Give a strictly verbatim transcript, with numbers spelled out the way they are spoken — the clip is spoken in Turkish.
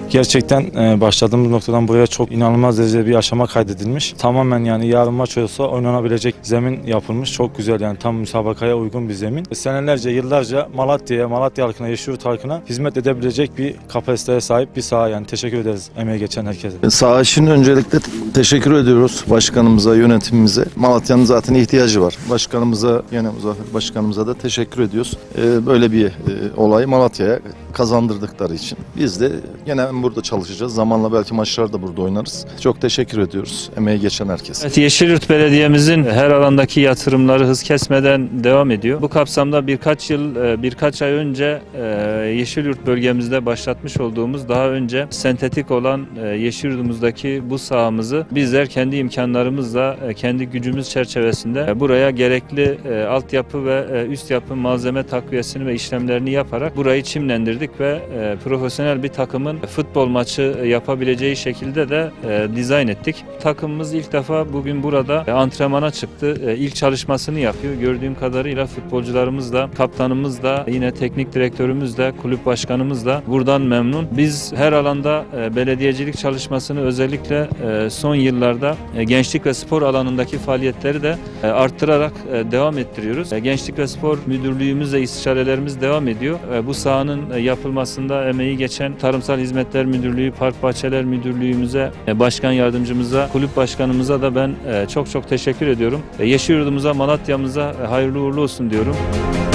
Gerçekten e, başladığımız noktadan buraya çok inanılmaz derecede bir aşama kaydedilmiş. Tamamen yani yarın maç olsa oynanabilecek zemin yapılmış. Çok güzel yani tam müsabakaya uygun bir zemin. Senelerce, yıllarca Malatya'ya, Malatya halkına, Yeşilyurt halkına hizmet edebilecek bir kapasiteye sahip bir saha yani. Teşekkür ederiz emeği geçen herkese. Saha için öncelikle teşekkür ediyoruz başkanımıza, yönetimimize. Malatya'nın zaten ihtiyacı var. Başkanımıza, yine Muzaffer Başkanımıza da teşekkür ediyoruz. Ee, böyle bir e, olayı Malatya'ya kazandırdıkları için. Biz de yine burada çalışacağız. Zamanla belki maçlar da burada oynarız. Çok teşekkür ediyoruz emeği geçen herkese. Evet, Yeşilyurt Belediye'mizin her alandaki yatırımları hız kesmeden devam ediyor. Bu kapsamda birkaç yıl, birkaç ay önce Yeşilyurt bölgemizde başlatmış olduğumuz daha önce sentetik olan Yeşilyurt'umuzdaki bu sahamızı bizler kendi imkanlarımızla, kendi gücümüz çerçevesinde buraya gerekli altyapı ve üst yapı malzeme takviyesini ve işlemlerini yaparak burayı çimlendirdik ve profesyonel bir takımın futbol maçı yapabileceği şekilde de dizayn ettik. Takımımız ilk defa bugün burada antrenmana çıktı. İlk çalışmasını yapıyor. Gördüğüm kadarıyla futbolcularımız da, kaptanımız da, yine teknik direktörümüz de, kulüp başkanımız da buradan memnun. Biz her alanda belediyecilik çalışmasını özellikle son yıllarda gençlik ve spor alanındaki faaliyetleri de arttırarak devam ettiriyoruz. Gençlik ve Spor Müdürlüğümüzle istişarelerimiz devam ediyor. Bu sahanın yapılmasında emeği geçen Tarımsal Hizmetler Müdürlüğü, Park Bahçeler Müdürlüğümüze, başkan yardımcımıza, kulüp başkanımıza da ben çok çok teşekkür ediyorum. Yeşilyurt'umuza, Malatya'mıza hayırlı uğurlu olsun diyorum.